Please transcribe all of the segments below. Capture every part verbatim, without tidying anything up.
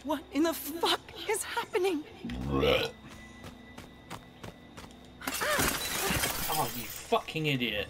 What in the fuck is happening? Oh, you fucking idiot.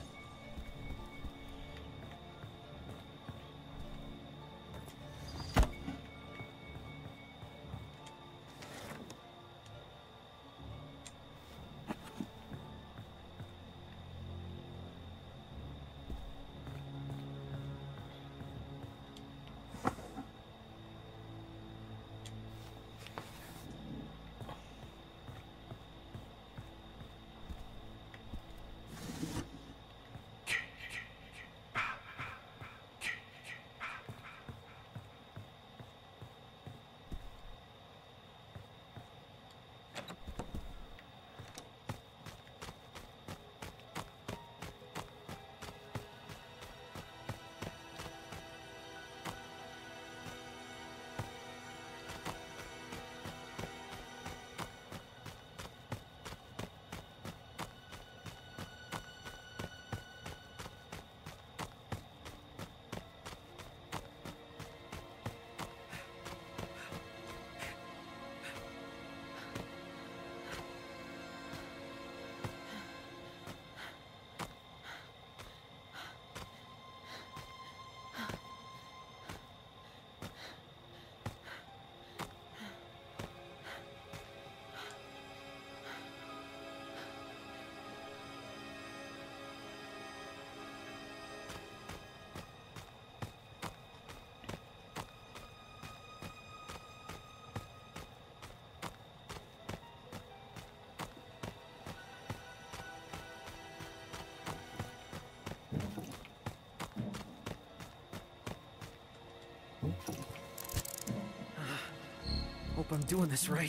Hope I'm doing this right.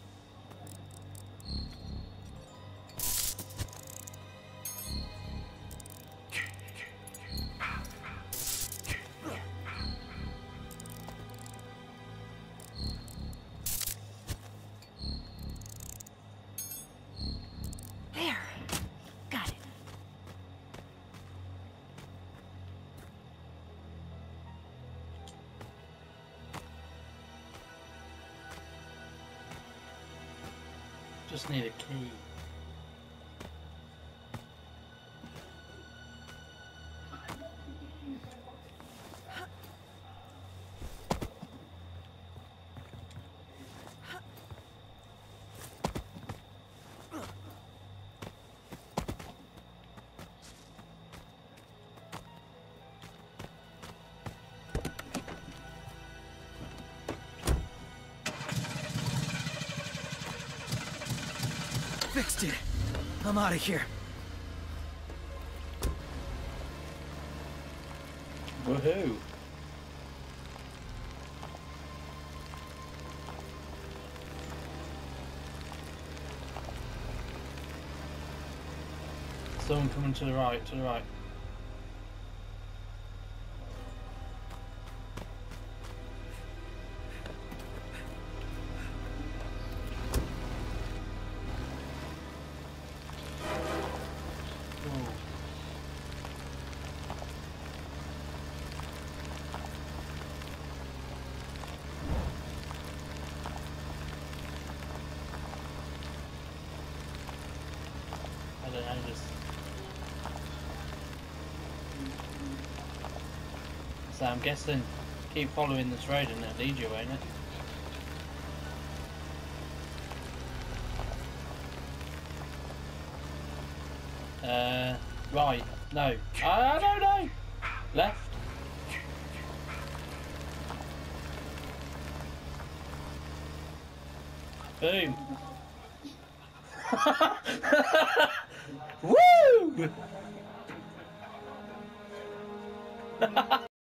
There. Got it. Just need a key. Fixed it. I'm out of here. Woohoo! Someone coming to the right, to the right. I don't know, just... So I'm guessing keep following this road and it'll lead you, won't it? Uh, right, no. I don't know! Left? Boom! Woo!